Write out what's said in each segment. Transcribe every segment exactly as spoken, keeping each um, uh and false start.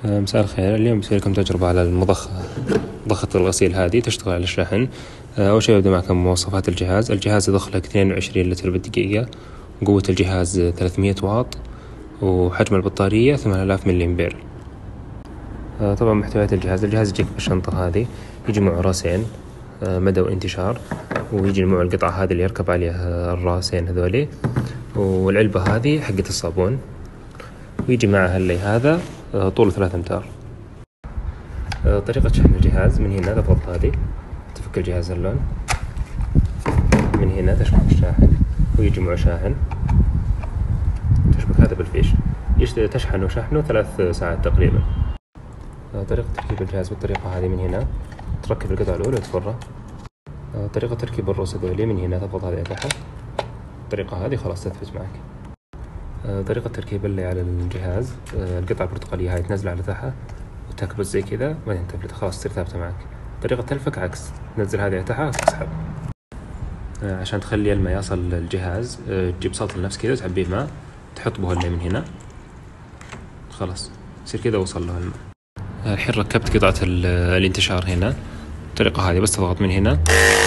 آه، مساء الخير. اليوم بسوي لكم تجربة على المضخة، مضخة الغسيل هذه تشتغل على الشحن. آه، أول شيء أبدأ معكم مواصفات الجهاز. الجهاز يضخ لك اثنين وعشرين لتر بالدقيقة، قوة الجهاز ثلاثمية واط، وحجم البطارية ثمانية آلاف ملي أمبير. آه، طبعا محتويات الجهاز، الجهاز يجيك بالشنطة هذه، يجي معه راسين آه، مدى وانتشار، ويجي معه القطعة هذه اللي يركب عليها الراسين هذولي، والعلبة هذه حقة الصابون، ويجي معها اللي هذا آه، طوله ثلاثة أمتار. آه، طريقة شحن الجهاز: من هنا تضغط هذه تفك الجهاز اللون، من هنا تشبك الشاحن ويجي معه شاحن، تشبك هذا بالفيش، تشحنه شحنه ثلاث ساعات تقريبا. آه، طريقة تركيب الجهاز بالطريقة هذه: من هنا تركب القطعة الأولى وتفرها. آه، طريقة تركيب الروس هذولي: من هنا تضغط هذه تحت، الطريقة هذه خلاص تثبت معك. آه، طريقة تركيب اللي على الجهاز: آه، القطعة البرتقالية هاي تنزل على تحت وتكبس زي كذا، بعدين تفلت خلاص تصير ثابتة معك. طريقة الفك عكس، تنزل هذه على تحت وتسحب. آه، عشان تخلي الماء يصل للجهاز، آه، تجيب سطل نفس كذا وتعبيه ماء، تحط به الماء من هنا، خلاص يصير كذا وصل له الماء. آه، الحين ركبت قطعة الانتشار هنا، الطريقة هذه بس تضغط من هنا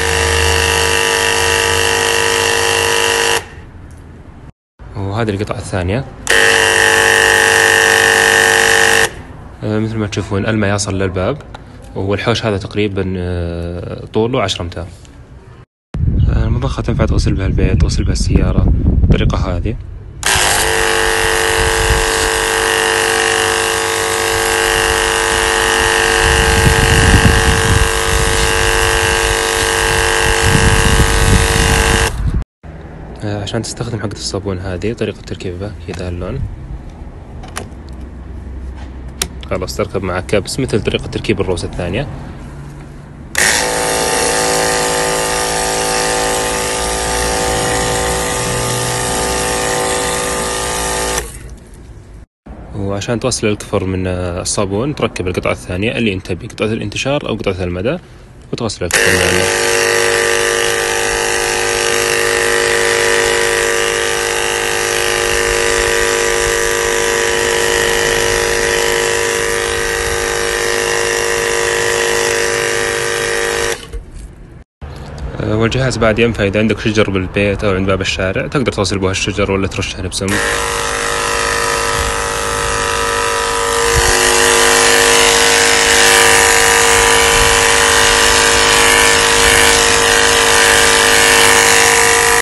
وهذه القطعة الثانية. آه، مثل ما تشوفون الماء يصل للباب، والحوش هذا تقريبا آه، طوله عشرة أمتار. آه، المضخة تنفع تغسل بها البيت، تغسل بها السيارة بالطريقة هذه. آه، عشان تستخدم حقة الصابون هذه، طريقة تركيبها كذا اللون، خلاص تركب معك كبس مثل طريقة تركيب الروس الثانية. وعشان توصل الكفر من الصابون تركب القطعة الثانية اللي انت تبي، قطعة الانتشار أو قطعة المدى، وتغسل الكفر من الماء. والجهاز بعد ينفع إذا عندك شجر بالبيت أو عند باب الشارع، تقدر توصل به الشجر ولا ترشه بسم.